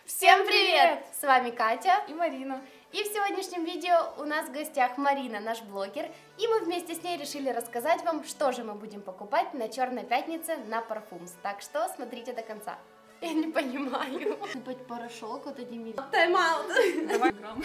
Всем привет! С вами Катя и Марина. И в сегодняшнем видео у нас в гостях Марина, наш блогер. И мы вместе с ней решили рассказать вам, что же мы будем покупать на Черной пятнице на Parfums. Так что смотрите до конца. Я не понимаю. Сыпать порошок вот этими... Тайм-аут! Давай грамм.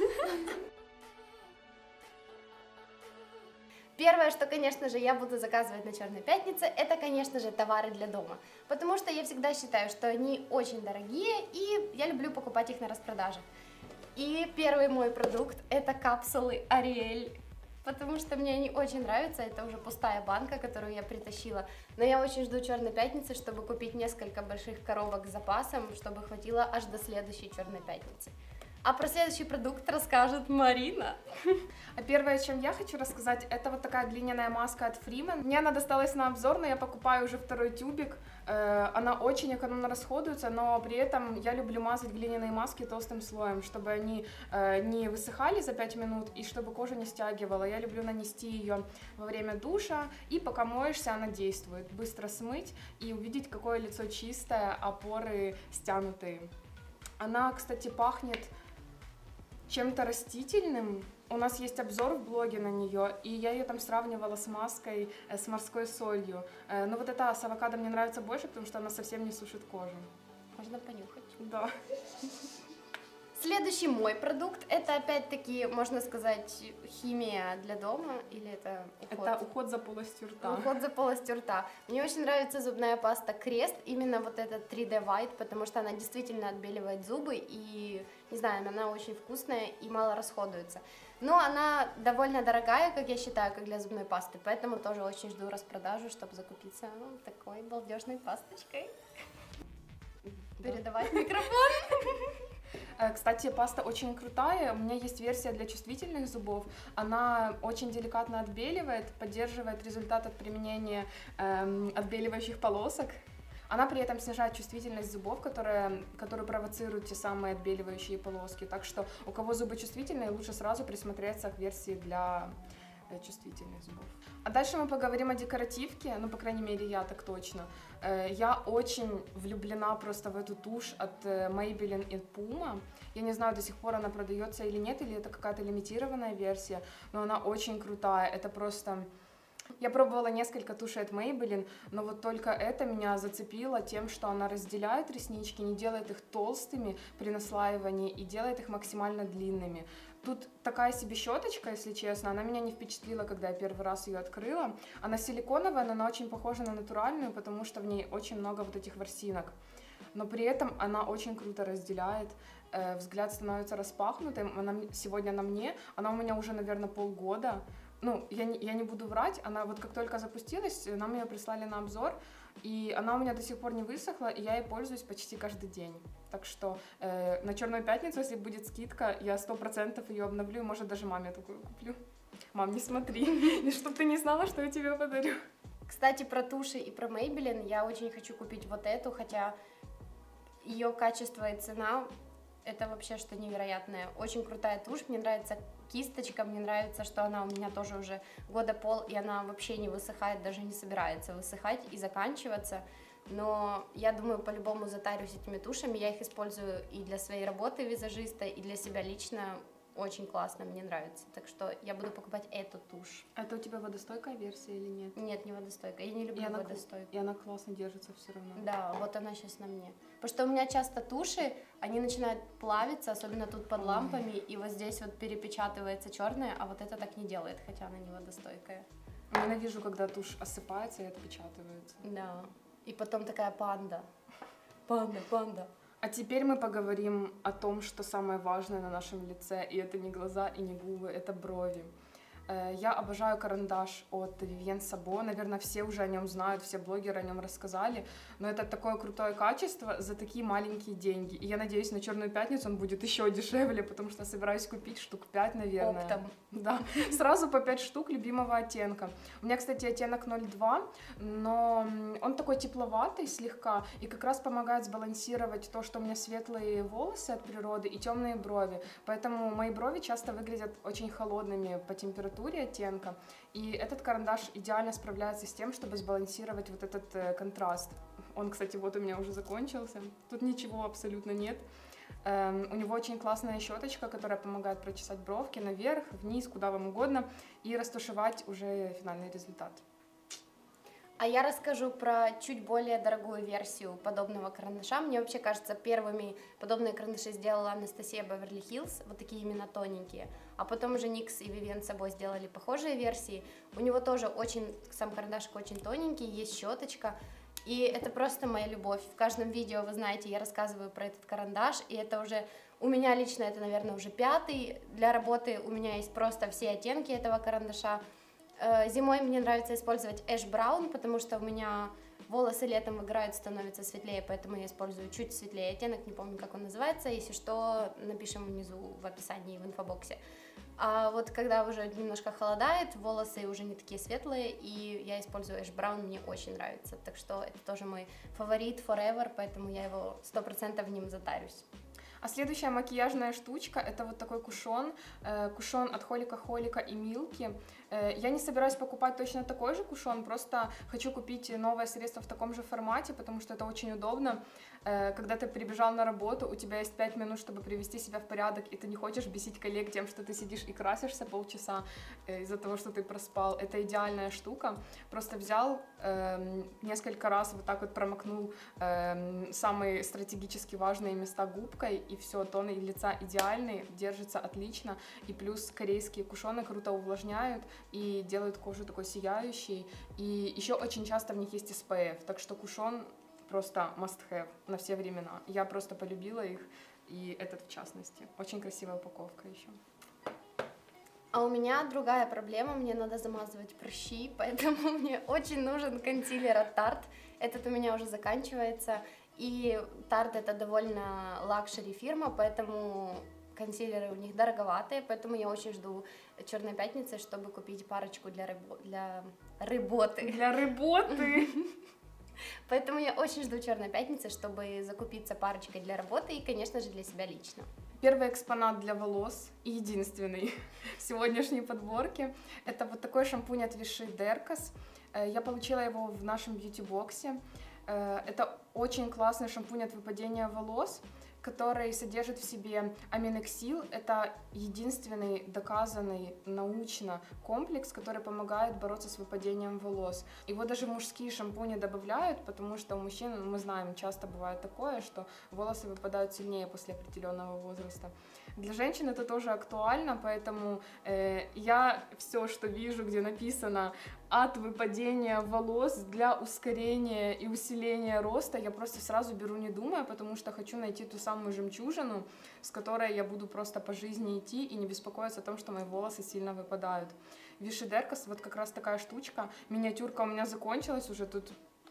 Первое, что, конечно же, я буду заказывать на Черной пятнице, это, конечно же, товары для дома. Потому что я всегда считаю, что они очень дорогие, и я люблю покупать их на распродаже. И первый мой продукт это капсулы Ариэль. Потому что мне они очень нравятся, это уже пустая банка, которую я притащила. Но я очень жду Черной пятницы, чтобы купить несколько больших коробок с запасом, чтобы хватило аж до следующей Черной пятницы. А про следующий продукт расскажет Марина. А первое, чем я хочу рассказать, это вот такая глиняная маска от Freeman. Мне она досталась на обзор, но я покупаю уже второй тюбик. Она очень экономно расходуется, но при этом я люблю мазать глиняные маски толстым слоем, чтобы они не высыхали за 5 минут и чтобы кожа не стягивала. Я люблю нанести ее во время душа, и пока моешься, она действует. Быстро смыть и увидеть, какое лицо чистое, а поры стянутые. Она, кстати, пахнет чем-то растительным. У нас есть обзор в блоге на нее, и я ее там сравнивала с маской с морской солью. Но вот эта с авокадо мне нравится больше, потому что она совсем не сушит кожу. Можно понюхать. Да. Следующий мой продукт это опять-таки, можно сказать, химия для дома, или это уход? Это уход за полостью рта. Уход за полостью рта. Мне очень нравится зубная паста Крест, именно вот этот 3D White, потому что она действительно отбеливает зубы, и, не знаю, она очень вкусная и мало расходуется. Но она довольно дорогая, как я считаю, как для зубной пасты, поэтому тоже очень жду распродажу, чтобы закупиться такой балдежной пасточкой. Передавать микрофон. Кстати, паста очень крутая, у меня есть версия для чувствительных зубов, она очень деликатно отбеливает, поддерживает результат от применения отбеливающих полосок. Она при этом снижает чувствительность зубов, которую провоцируют те самые отбеливающие полоски, так что у кого зубы чувствительные, лучше сразу присмотреться к версии для чувствительных зубов. А дальше мы поговорим о декоративке, ну, по крайней мере, я так точно. Я очень влюблена просто в эту тушь от Maybelline и Puma. Я не знаю, до сих пор она продается или нет, или это какая-то лимитированная версия, но она очень крутая, это просто... Я пробовала несколько тушей от Maybelline, но вот только это меня зацепило тем, что она разделяет реснички, не делает их толстыми при наслаивании и делает их максимально длинными. Тут такая себе щеточка, если честно, она меня не впечатлила, когда я первый раз ее открыла. Она силиконовая, но она очень похожа на натуральную, потому что в ней очень много вот этих ворсинок. Но при этом она очень круто разделяет, взгляд становится распахнутым, она сегодня на мне, она у меня уже, наверное, полгода. Ну, я не буду врать, она вот как только запустилась, нам ее прислали на обзор, и она у меня до сих пор не высохла, и я ей пользуюсь почти каждый день. Так что на Черную пятницу, если будет скидка, я 100% ее обновлю, и, может, даже маме такую куплю. Мам, не смотри, чтобы ты не знала, что я тебе подарю. Кстати, про туши и про Maybelline я очень хочу купить вот эту, хотя ее качество и цена это вообще что невероятное. Очень крутая тушь, мне нравится кисточка, мне нравится, что она у меня тоже уже года пол, и она вообще не высыхает, даже не собирается высыхать и заканчиваться. Но я думаю, по-любому затарюсь этими тушами, я их использую и для своей работы визажиста, и для себя лично. Очень классно, мне нравится. Так что я буду покупать эту тушь. Это у тебя водостойкая версия или нет? Нет, не водостойкая. Я не люблю водостойкую. И она классно держится все равно. Да, вот она сейчас на мне. Потому что у меня часто туши, они начинают плавиться, особенно тут под лампами, и вот здесь вот перепечатывается черная, а вот это так не делает, хотя она не водостойкая. Ненавижу, когда тушь осыпается и отпечатывается. Да. И потом такая панда. Панда. А теперь мы поговорим о том, что самое важное на нашем лице, и это не глаза и не губы, это брови. Я обожаю карандаш от Vivienne Sabo, наверное, все уже о нем знают, все блогеры о нем рассказали, но это такое крутое качество за такие маленькие деньги. И я надеюсь, на Черную пятницу он будет еще дешевле, потому что собираюсь купить штук 5, наверное. Оптом. Да, сразу по 5 штук любимого оттенка. У меня, кстати, оттенок 02, но он такой тепловатый слегка и как раз помогает сбалансировать то, что у меня светлые волосы от природы и темные брови. Поэтому мои брови часто выглядят очень холодными по температуре оттенка. И этот карандаш идеально справляется с тем, чтобы сбалансировать вот этот контраст. Он, кстати, вот у меня уже закончился. Тут ничего абсолютно нет. У него очень классная щеточка, которая помогает прочесать бровки наверх, вниз, куда вам угодно, и растушевать уже финальный результат. А я расскажу про чуть более дорогую версию подобного карандаша. Мне вообще кажется, первыми подобные карандаши сделала Анастасия Беверли Хиллз, вот такие именно тоненькие. А потом уже NYX и Vivienne с собой сделали похожие версии. У него тоже сам карандашик очень тоненький, есть щеточка. И это просто моя любовь. В каждом видео, вы знаете, я рассказываю про этот карандаш, и это уже, у меня лично это, наверное, уже 5-й. Для работы у меня есть просто все оттенки этого карандаша. Зимой мне нравится использовать Ash Brown, потому что у меня волосы летом выгорают, становятся светлее, поэтому я использую чуть светлее оттенок, не помню, как он называется. Если что, напишем внизу в описании, в инфобоксе. А вот когда уже немножко холодает, волосы уже не такие светлые, и я использую Ash Brown, мне очень нравится. Так что это тоже мой фаворит forever, поэтому я его 100% ним затарюсь. А следующая макияжная штучка — это вот такой кушон, кушон от Холика и Милки. Я не собираюсь покупать точно такой же кушон, просто хочу купить новое средство в таком же формате, потому что это очень удобно. Когда ты прибежал на работу, у тебя есть 5 минут, чтобы привести себя в порядок, и ты не хочешь бесить коллег тем, что ты сидишь и красишься полчаса из-за того, что ты проспал. Это идеальная штука. Просто взял, несколько раз вот так вот промокнул самые стратегически важные места губкой, и все, тон лица идеальный, держится отлично, и плюс корейские кушоны круто увлажняют и делают кожу такой сияющей, и еще очень часто в них есть SPF, так что кушон просто must have на все времена. Я просто полюбила их, и этот в частности. Очень красивая упаковка еще. А у меня другая проблема, мне надо замазывать прыщи, поэтому мне очень нужен консилер от Tarte. Этот у меня уже заканчивается, и Tarte это довольно лакшери фирма, поэтому консилеры у них дороговатые, поэтому я очень жду Черной пятницы, чтобы купить парочку для работы. Для работы! Поэтому я очень жду Черной пятницы, чтобы закупиться парочкой для работы и, конечно же, для себя лично. Первый экспонат для волос и единственный в сегодняшней подборке — это вот такой шампунь от Vichy Dercos. Я получила его в нашем бьюти-боксе. Это очень классный шампунь от выпадения волос, который содержит в себе аминоксил. Это единственный доказанный научно комплекс, который помогает бороться с выпадением волос. Его даже мужские шампуни добавляют, потому что у мужчин, мы знаем, часто бывает такое, что волосы выпадают сильнее после определенного возраста. Для женщин это тоже актуально, поэтому я все, что вижу, где написано «от выпадения волос для ускорения и усиления роста», я просто сразу беру, не думая, потому что хочу найти ту самую жемчужину, с которой я буду просто по жизни идти и не беспокоиться о том, что мои волосы сильно выпадают. Vichy Dercos, вот как раз такая штучка. Миниатюрка у меня закончилась, уже тут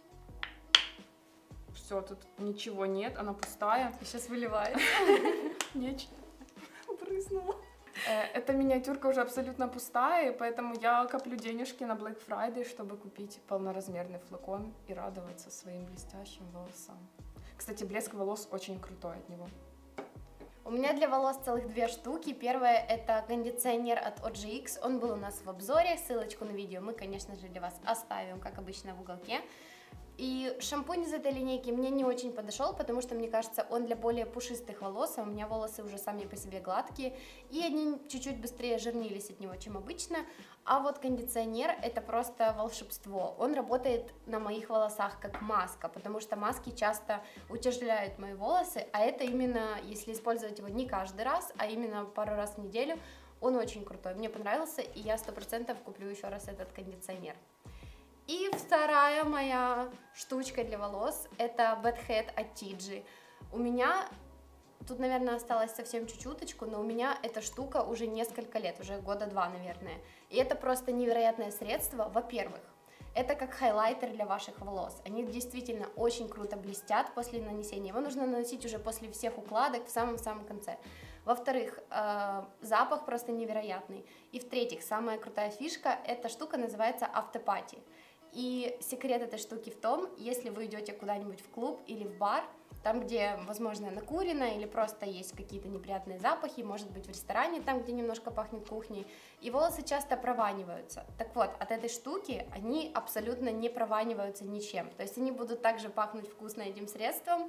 все, тут ничего нет, она пустая. Сейчас выливает. Нечто. Брызнула. Эта миниатюрка уже абсолютно пустая, и поэтому я коплю денежки на Black Friday, чтобы купить полноразмерный флакон и радоваться своим блестящим волосам. Кстати, блеск волос очень крутой от него. У меня для волос целых 2 штуки. Первое — это кондиционер от OGX. Он был у нас в обзоре. Ссылочку на видео мы, конечно же, для вас оставим, как обычно, в уголке. И шампунь из этой линейки мне не очень подошел, потому что, мне кажется, он для более пушистых волос, а у меня волосы уже сами по себе гладкие, и они чуть-чуть быстрее жирнились от него, чем обычно. А вот кондиционер — это просто волшебство. Он работает на моих волосах как маска, потому что маски часто утяжеляют мои волосы, а это именно, если использовать его не каждый раз, а именно пару раз в неделю, он очень крутой. Мне понравился, и я 100% куплю еще раз этот кондиционер. И вторая моя штучка для волос — это Bad Head от TIGI. У меня тут, наверное, осталось совсем чуть-чуточку, но у меня эта штука уже несколько лет, уже 2 года, наверное. И это просто невероятное средство. Во-первых, это как хайлайтер для ваших волос. Они действительно очень круто блестят после нанесения. Его нужно наносить уже после всех укладок в самом-самом конце. Во-вторых, запах просто невероятный. И в-третьих, самая крутая фишка — эта штука называется автопати. И секрет этой штуки в том, если вы идете куда-нибудь в клуб или в бар, там, где, возможно, накурено или просто есть какие-то неприятные запахи, может быть, в ресторане, там, где немножко пахнет кухней, и волосы часто прованиваются. Так вот, от этой штуки они абсолютно не прованиваются ничем. То есть они будут также пахнуть вкусно этим средством,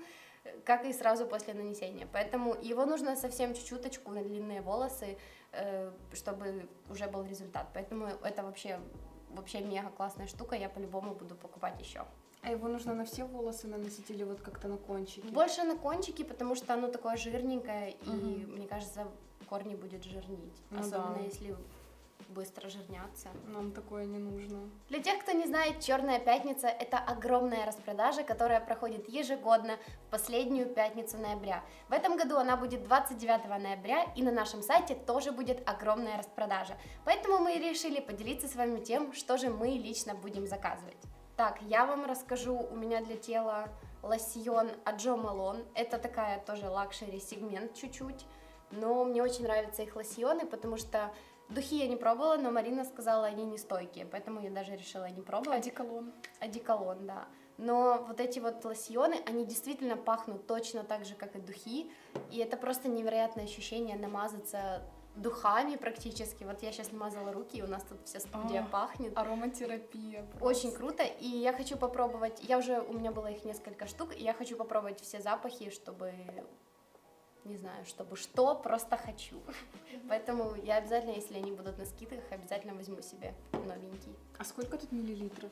как и сразу после нанесения. Поэтому его нужно совсем чуть-чуточку на длинные волосы, чтобы уже был результат. Поэтому это вообще мега классная штука, я по-любому буду покупать еще. А его нужно на все волосы наносить или вот как-то на кончики? Больше на кончики, потому что оно такое жирненькое, и, мне кажется, корни будет жирнить. Ну особенно да. если быстро жирнятся. Нам такое не нужно. Для тех, кто не знает, Черная пятница — это огромная распродажа, которая проходит ежегодно в последнюю пятницу ноября. В этом году она будет 29 ноября, и на нашем сайте тоже будет огромная распродажа. Поэтому мы решили поделиться с вами тем, что же мы лично будем заказывать. Так, я вам расскажу, у меня для тела лосьон от Jo Malone. Это такая тоже лакшери сегмент чуть-чуть, но мне очень нравятся их лосьоны, потому что духи я не пробовала, но Марина сказала, они не стойкие, поэтому я даже решила не пробовать. Одеколон. Одеколон, да. Но вот эти вот лосьоны, они действительно пахнут точно так же, как и духи, и это просто невероятное ощущение намазаться духами практически. Вот я сейчас намазала руки, и у нас тут вся студия пахнет. Ароматерапия. Просто. Очень круто, и я хочу попробовать, у меня было их несколько штук, и я хочу попробовать все запахи, чтобы, не знаю, чтобы что, просто хочу. Поэтому я обязательно, если они будут на скидках, обязательно возьму себе новенький. А сколько тут миллилитров?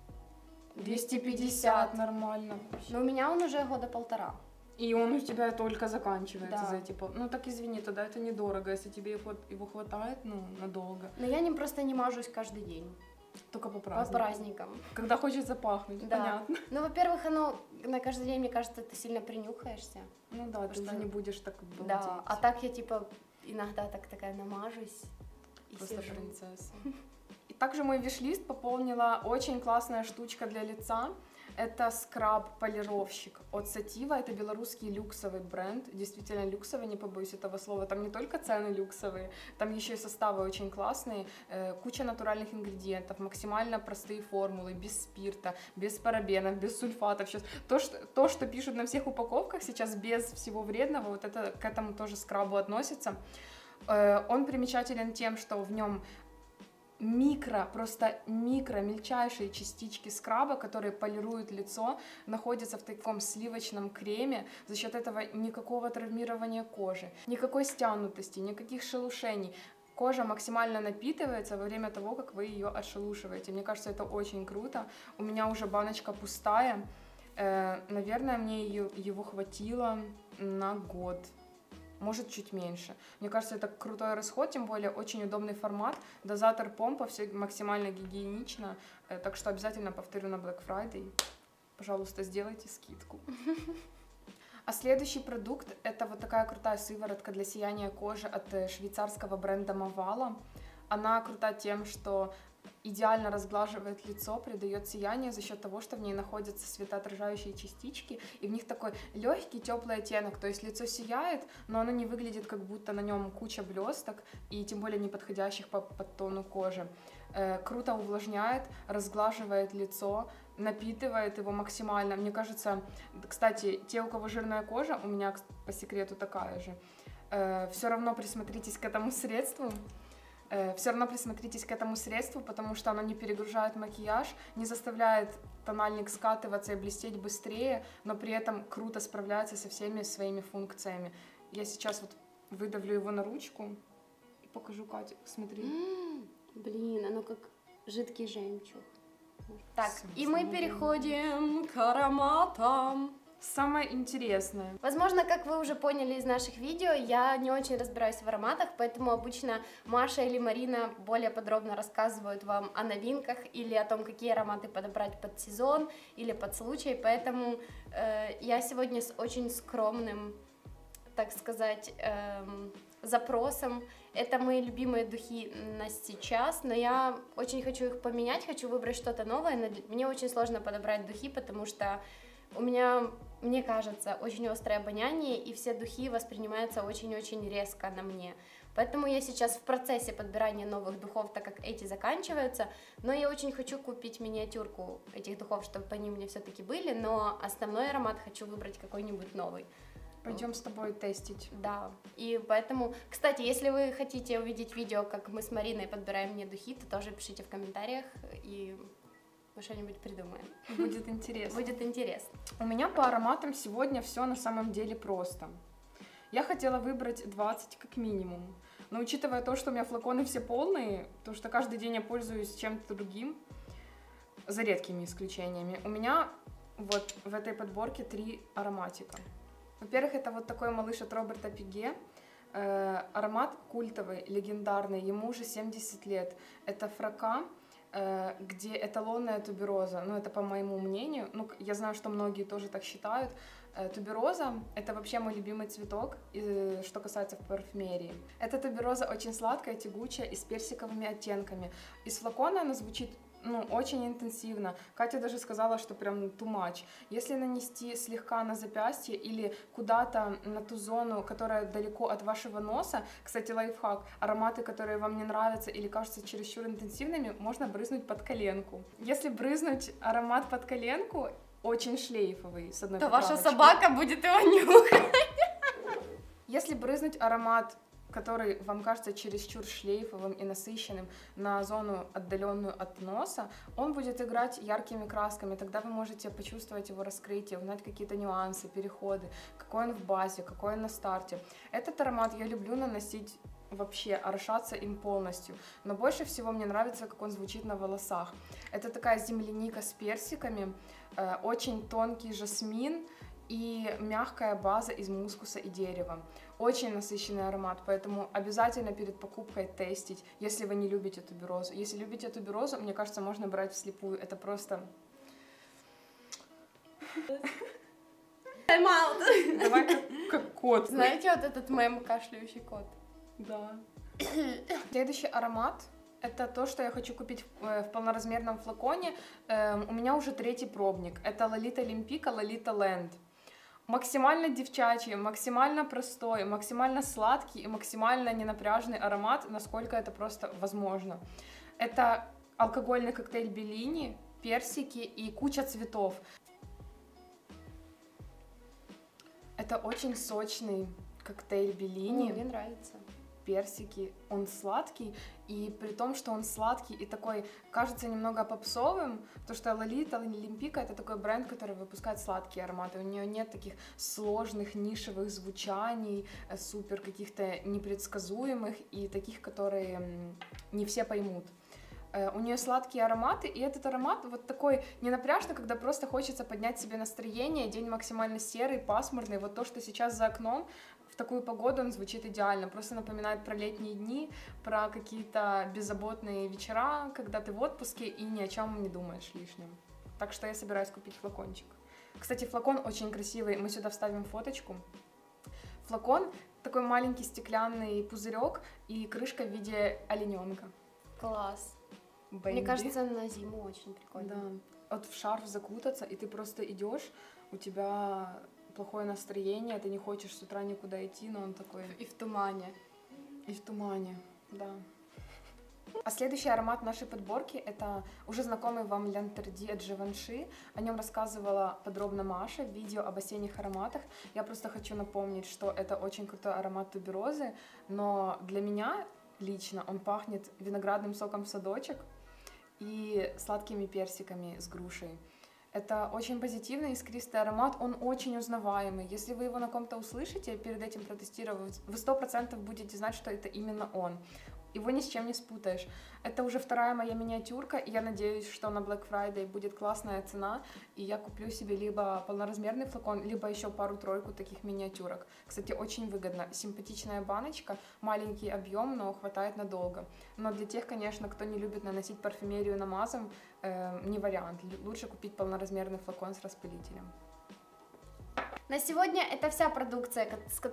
250. Нормально. Но у меня он уже года 1,5. И он у тебя только заканчивается Да. за эти Ну так извини, тогда это недорого, если тебе его хватает, надолго. Но я ним просто не мажусь каждый день. Только по По праздникам. праздникам. Когда хочется пахнуть, Да. понятно. Ну, во-первых, оно на каждый день, мне кажется, ты сильно принюхаешься. Ну да, ты что- уже не будешь так балдеть. Да, а так я типа иногда такая намажусь и Просто сижу. принцесса. И также мой виш-лист пополнила очень классная штучка для лица. Это скраб-полировщик от Sativa. Это белорусский люксовый бренд. Действительно люксовый, не побоюсь этого слова. Там не только цены люксовые, там еще и составы очень классные. Куча натуральных ингредиентов, максимально простые формулы, без спирта, без парабенов, без сульфатов. Сейчас то, что пишут на всех упаковках сейчас без всего вредного, вот это к этому тоже скрабу относится. Он примечателен тем, что в нем просто мельчайшие частички скраба, которые полируют лицо, находятся в таком сливочном креме. За счет этого никакого травмирования кожи, никакой стянутости, никаких шелушений. Кожа максимально напитывается во время того, как вы ее отшелушиваете. Мне кажется, это очень круто. У меня уже баночка пустая. Наверное, мне его хватило на год. Может, чуть меньше. Мне кажется, это крутой расход, тем более очень удобный формат. Дозатор помпа, все максимально гигиенично. Так что обязательно повторю на Black Friday. Пожалуйста, сделайте скидку. А следующий продукт — это вот такая крутая сыворотка для сияния кожи от швейцарского бренда Mavala. Она крута тем, что идеально разглаживает лицо, придает сияние за счет того, что в ней находятся светоотражающие частички, и в них такой легкий теплый оттенок, то есть лицо сияет, но оно не выглядит, как будто на нем куча блесток, и тем более не подходящих по подтону кожи. Круто увлажняет, разглаживает лицо, напитывает его максимально. Мне кажется, кстати, те, у кого жирная кожа, у меня по секрету такая же, все равно присмотритесь к этому средству. Потому что оно не перегружает макияж, не заставляет тональник скатываться и блестеть быстрее, но при этом круто справляется со всеми своими функциями. Я сейчас вот выдавлю его на ручку и покажу Кате. Смотри. Блин, оно как жидкий жемчуг. Так, и мы переходим к ароматам. Самое интересное. Возможно, как вы уже поняли из наших видео, я не очень разбираюсь в ароматах, поэтому обычно Маша или Марина более подробно рассказывают вам о новинках или о том, какие ароматы подобрать под сезон или под случай, поэтому я сегодня с очень скромным, так сказать, запросом. Это мои любимые духи на сейчас, но я очень хочу их поменять, хочу выбрать что-то новое, но мне очень сложно подобрать духи, потому что у меня, мне кажется, очень острое обоняние, и все духи воспринимаются очень-очень резко на мне. Поэтому я сейчас в процессе подбирания новых духов, так как эти заканчиваются, но я очень хочу купить миниатюрку этих духов, чтобы они у меня все-таки были, но основной аромат хочу выбрать какой-нибудь новый. Пойдем с тобой тестить. Да, и поэтому, кстати, если вы хотите увидеть видео, как мы с Мариной подбираем мне духи, то тоже пишите в комментариях, и Мы что-нибудь придумаем. Будет интересно. Будет интересно. У меня по ароматам сегодня все на самом деле просто. Я хотела выбрать 20 как минимум. Но учитывая то, что у меня флаконы все полные, потому что каждый день я пользуюсь чем-то другим, за редкими исключениями, у меня вот в этой подборке 3 ароматика. Во-первых, это вот такой малыш от Роберта Пиге. Аромат культовый, легендарный, ему уже 70 лет. Это фрака, где эталонная тубероза, ну это по моему мнению, ну я знаю, что многие тоже так считают. Тубероза — это вообще мой любимый цветок, что касается парфюмерии. Эта тубероза очень сладкая, тягучая и с персиковыми оттенками. Из флакона она звучит очень интенсивно. Катя даже сказала, что прям too much. Если нанести слегка на запястье или куда-то на ту зону, которая далеко от вашего носа, кстати, лайфхак, ароматы, которые вам не нравятся или кажутся чересчур интенсивными, можно брызнуть под коленку. Если брызнуть аромат под коленку, очень шлейфовый, с одной то поправочкой, ваша собака будет его нюхать. Если брызнуть аромат, который вам кажется чересчур шлейфовым и насыщенным, на зону, отдаленную от носа, он будет играть яркими красками, тогда вы можете почувствовать его раскрытие, узнать какие-то нюансы, переходы, какой он в базе, какой он на старте. Этот аромат я люблю наносить вообще, орошаться им полностью, но больше всего мне нравится, как он звучит на волосах. Это такая земляника с персиками, очень тонкий жасмин и мягкая база из мускуса и дерева. Очень насыщенный аромат, поэтому обязательно перед покупкой тестить, если вы не любите туберозу. Если любите туберозу, мне кажется, можно брать вслепую. Это просто... Тайм-аут. Давай как кот. Знаете вот этот мем «Кашляющий кот»? Да. Следующий аромат — это то, что я хочу купить в полноразмерном флаконе. У меня уже 3-й пробник. Это Лолита Олимпика, Лолита Ленд. Максимально девчачий, максимально простой, максимально сладкий и максимально ненапряжный аромат, насколько это просто возможно. Это алкогольный коктейль Беллини, персики и куча цветов. Это очень сочный коктейль Беллини. Мне нравится. Персики, он сладкий, и при том, что он сладкий и такой, кажется немного попсовым, потому что Лолита Олимпика — это такой бренд, который выпускает сладкие ароматы, у нее нет таких сложных нишевых звучаний, супер каких-то непредсказуемых и таких, которые не все поймут. У нее сладкие ароматы, и этот аромат вот такой ненапряжный, когда просто хочется поднять себе настроение, день максимально серый, пасмурный, вот то, что сейчас за окном, в такую погоду он звучит идеально, просто напоминает про летние дни, про какие-то беззаботные вечера, когда ты в отпуске и ни о чем не думаешь лишнем. Так что я собираюсь купить флакончик. Кстати, флакон очень красивый, мы сюда вставим фоточку. Флакон такой маленький стеклянный пузырек и крышка в виде олененка. Класс. Baby. Мне кажется, на зиму очень прикольно. Да. Вот в шарф закутаться, и ты просто идешь, у тебя плохое настроение, ты не хочешь с утра никуда идти, но он такой... И в тумане. И в тумане, да. А следующий аромат нашей подборки — это уже знакомый вам L'Interdit от Givenchy. О нем рассказывала подробно Маша в видео об осенних ароматах. Я просто хочу напомнить, что это очень крутой аромат туберозы, но для меня лично он пахнет виноградным соком в садочек и сладкими персиками с грушей. Это очень позитивный, искристый аромат, он очень узнаваемый. Если вы его на ком-то услышите, перед этим протестировав, вы 100% будете знать, что это именно он. Его ни с чем не спутаешь. Это уже 2-я моя миниатюрка, и я надеюсь, что на Black Friday будет классная цена, и я куплю себе либо полноразмерный флакон, либо еще пару-тройку таких миниатюрок. Кстати, очень выгодно. Симпатичная баночка, маленький объем, но хватает надолго. Но для тех, конечно, кто не любит наносить парфюмерию намазом, не вариант. Лучше купить полноразмерный флакон с распылителем. На сегодня это вся продукция,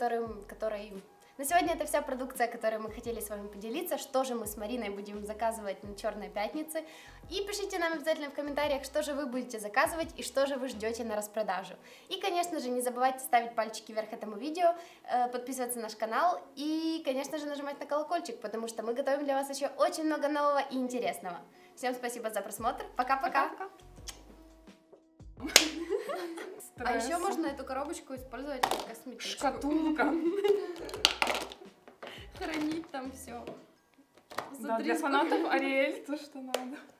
На сегодня это вся продукция, которой мы хотели с вами поделиться. Что же мы с Мариной будем заказывать на Черной пятнице. И пишите нам обязательно в комментариях, что же вы будете заказывать и что же вы ждете на распродажу. И, конечно же, не забывайте ставить пальчики вверх этому видео, подписываться на наш канал и, конечно же, нажимать на колокольчик, потому что мы готовим для вас еще очень много нового и интересного. Всем спасибо за просмотр. Пока-пока! А еще можно эту коробочку использовать как косметическую. Шкатулка. Хранить там все. Да, для фанатов Ариэль то, что надо.